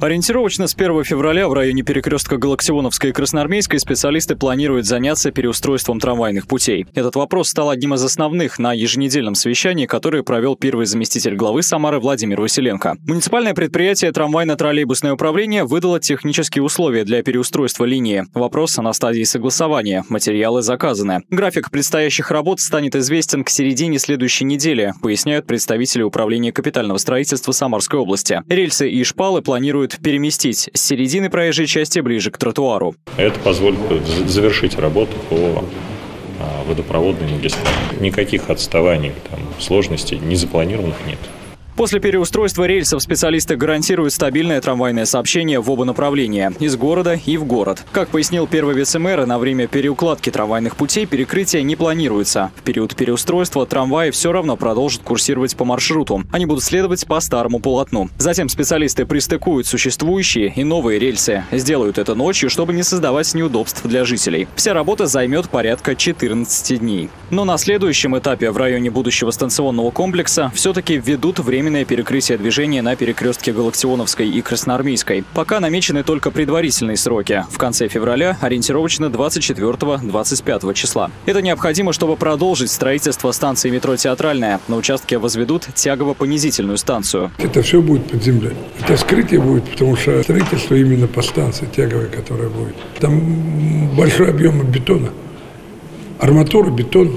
Ориентировочно с 1 февраля в районе перекрестка Галактионовской и Красноармейской специалисты планируют заняться переустройством трамвайных путей. Этот вопрос стал одним из основных на еженедельном совещании, которое провел первый заместитель главы Самары Владимир Василенко. Муниципальное предприятие «Трамвайно-троллейбусное управление» выдало технические условия для переустройства линии. Вопрос на стадии согласования. Материалы заказаны. График предстоящих работ станет известен к середине следующей недели, поясняют представители Управления капитального строительства Самарской области. Рельсы и шпалы планируют переместить с середины проезжей части ближе к тротуару. Это позволит завершить работу по водопроводной магистрали. Никаких отставаний, сложностей незапланированных нет. После переустройства рельсов специалисты гарантируют стабильное трамвайное сообщение в оба направления – из города и в город. Как пояснил первый вице-мэр, на время переукладки трамвайных путей перекрытия не планируется. В период переустройства трамваи все равно продолжат курсировать по маршруту. Они будут следовать по старому полотну. Затем специалисты пристыкуют существующие и новые рельсы. Сделают это ночью, чтобы не создавать неудобств для жителей. Вся работа займет порядка 14 дней. Но на следующем этапе в районе будущего станционного комплекса все-таки введут временное перекрытие движения на перекрестке Галактионовской и Красноармейской. Пока намечены только предварительные сроки. В конце февраля, ориентировочно 24-25 числа. Это необходимо, чтобы продолжить строительство станции метро «Театральная». На участке возведут тягово-понизительную станцию. Это все будет под землей. Это скрытие будет, потому что строительство именно по станции тяговой, которая будет. Там большой объем бетона. Арматура, бетон.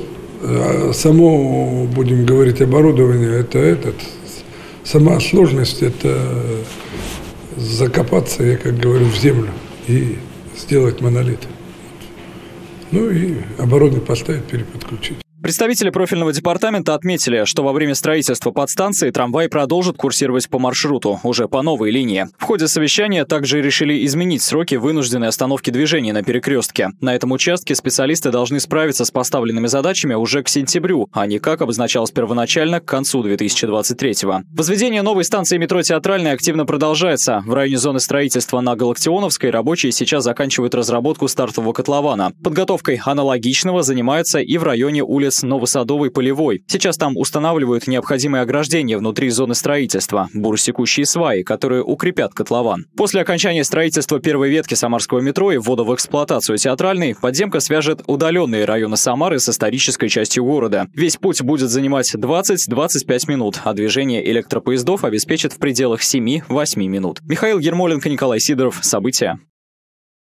Само, будем говорить, оборудование, это сама сложность – это закопаться, я как говорю, в землю и сделать монолит. Ну и оборудование поставить, переподключить. Представители профильного департамента отметили, что во время строительства подстанции трамвай продолжит курсировать по маршруту, уже по новой линии. В ходе совещания также решили изменить сроки вынужденной остановки движения на перекрестке. На этом участке специалисты должны справиться с поставленными задачами уже к сентябрю, а не, как обозначалось первоначально, к концу 2023-го. Возведение новой станции метро «Театральная» активно продолжается. В районе зоны строительства на Галактионовской рабочие сейчас заканчивают разработку стартового котлована. Подготовкой аналогичного занимаются и в районе улиц Новосадовой, Полевой. Сейчас там устанавливают необходимые ограждения внутри зоны строительства, буросекущие сваи, которые укрепят котлован. После окончания строительства первой ветки Самарского метро и ввода в эксплуатацию Театральной, подземка свяжет удаленные районы Самары с исторической частью города. Весь путь будет занимать 20-25 минут, а движение электропоездов обеспечит в пределах 7-8 минут. Михаил Ермоленко, Николай Сидоров. События.